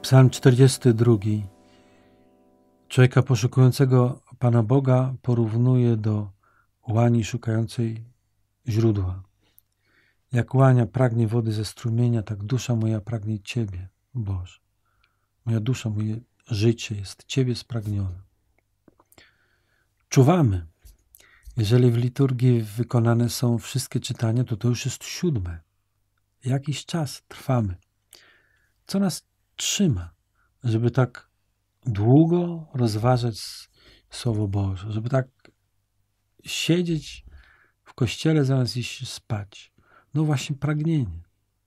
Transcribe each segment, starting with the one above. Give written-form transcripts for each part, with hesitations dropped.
Psalm 42. Człowieka poszukującego Pana Boga porównuje do łani szukającej źródła. Jak łania pragnie wody ze strumienia, tak dusza moja pragnie Ciebie, Boże. Moja dusza, moje życie jest Ciebie spragnione. Czuwamy. Jeżeli w liturgii wykonane są wszystkie czytania, to już jest 7. Jakiś czas trwamy. Co nas trzyma, żeby tak długo rozważać Słowo Boże, żeby tak siedzieć w kościele zamiast iść spać? No właśnie pragnienie.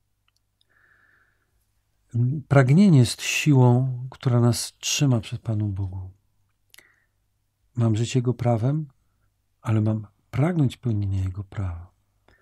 Pragnienie jest siłą, która nas trzyma przed Panem Bogu. Mam żyć Jego prawem, ale mam pragnąć pełnienia Jego prawa.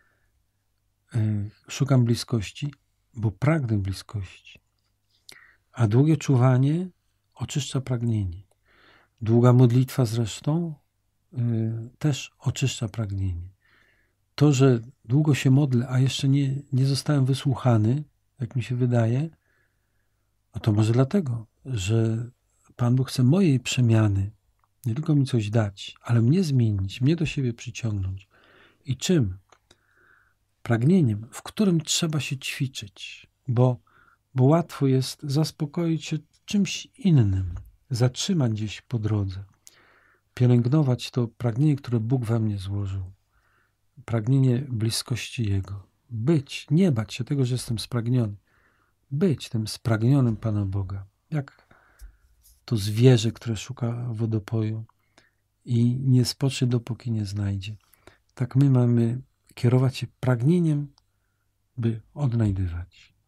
Szukam bliskości, bo pragnę bliskości. A długie czuwanie oczyszcza pragnienie. Długa modlitwa zresztą też oczyszcza pragnienie. To, że długo się modlę, a jeszcze nie zostałem wysłuchany, jak mi się wydaje, no to może dlatego, że Pan Bóg chce mojej przemiany, nie tylko mi coś dać, ale mnie zmienić, mnie do siebie przyciągnąć. I czym? Pragnieniem, w którym trzeba się ćwiczyć, bo łatwo jest zaspokoić się czymś innym, zatrzymać gdzieś po drodze, pielęgnować to pragnienie, które Bóg we mnie złożył, pragnienie bliskości Jego. Być, nie bać się tego, że jestem spragniony, być tym spragnionym Pana Boga, jak to zwierzę, które szuka wodopoju i nie spocznie, dopóki nie znajdzie. Tak my mamy kierować się pragnieniem, by odnajdywać.